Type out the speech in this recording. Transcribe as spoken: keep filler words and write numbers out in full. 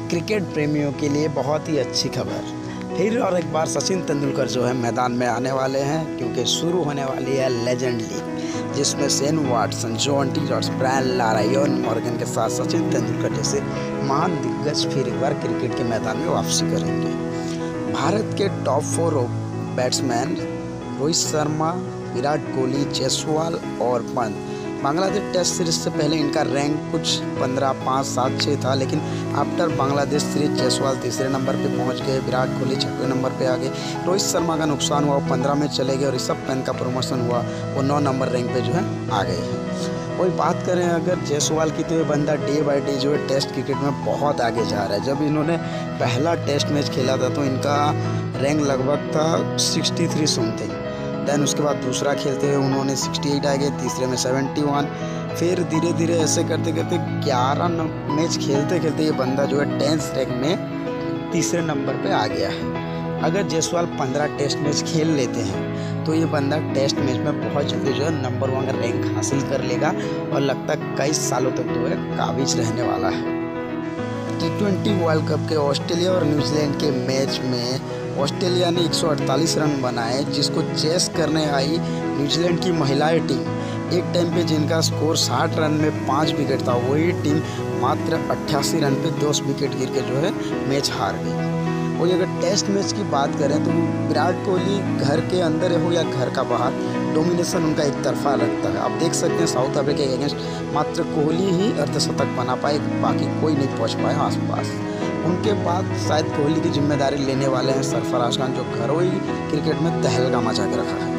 Cricket प्रेमियों के लिए बहुत ही अच्छी खबर। फिर और एक बार सचिन तेंदुलकर जो है मैदान में आने वाले हैं, क्योंकि शुरू होने वाली है लेजेंड लीग, जिसमें Shane Watson, John T George, Brian Lara, Eoin Morgan के साथ सचिन तेंदुलकर जैसे महान दिग्गज फिर एक बार क्रिकेट के मैदान में वापसी करेंगे। भारत के top four batsman Rohit Sharma, Virat Kohli, Jaiswal और पंत। बांग्लादेश टेस्ट सीरीज से पहले इनका रैंक कुछ पंद्रह, पाँच, सात, छः था, लेकिन आफ्टर बांग्लादेश सीरीज जायसवाल तीसरे नंबर पे पहुंच गए, विराट कोहली छठवें नंबर पे आ गए, रोहित शर्मा का नुकसान हुआ, वो पंद्रह में चले गए और ऋषभ पंत का प्रमोशन हुआ, वो नौ नंबर रैंक पे जो है आ गए हैं। वही बात करें अगर जायसवाल की, तो ये बंदा डे बाई डे जो है टेस्ट क्रिकेट में बहुत आगे जा रहा है। जब इन्होंने पहला टेस्ट मैच खेला था तो इनका रैंक लगभग था सिक्सटी थ्री समथिंग। देन उसके बाद दूसरा खेलते हुए उन्होंने अड़सठ आ गए, तीसरे में इकहत्तर, फिर धीरे धीरे ऐसे करते करते ग्यारह मैच खेलते खेलते ये बंदा जो है टेंथ रैंक में तीसरे नंबर पे आ गया है। अगर जायसवाल पंद्रह टेस्ट मैच खेल लेते हैं तो ये बंदा टेस्ट मैच में बहुत जल्दी जो है नंबर वन का रैंक हासिल कर लेगा और लगता है कई सालों तक जो है काबिज रहने वाला है। टी ट्वेंटी वर्ल्ड कप के ऑस्ट्रेलिया और न्यूजीलैंड के मैच में ऑस्ट्रेलिया ने एक सौ अड़तालीस रन बनाए, जिसको चेस करने आई न्यूजीलैंड की महिलाएं टीम। एक टाइम पे जिनका स्कोर साठ रन में पाँच विकेट था, वही टीम मात्र अट्ठासी रन पे दस विकेट गिर के जो है मैच हार गई। और अगर टेस्ट मैच की बात करें तो विराट कोहली घर के अंदर हो या घर का बाहर, डोमिनेशन उनका एक तरफा रखता है। आप देख सकते हैं साउथ अफ्रीका के अगेंस्ट मात्र कोहली ही अर्धशतक बना पाए, बाकी कोई नहीं पहुंच पाए आसपास। उनके बाद शायद कोहली की जिम्मेदारी लेने वाले हैं सरफराज खान, जो घरों ही क्रिकेट में तहलका मचा के रखा है।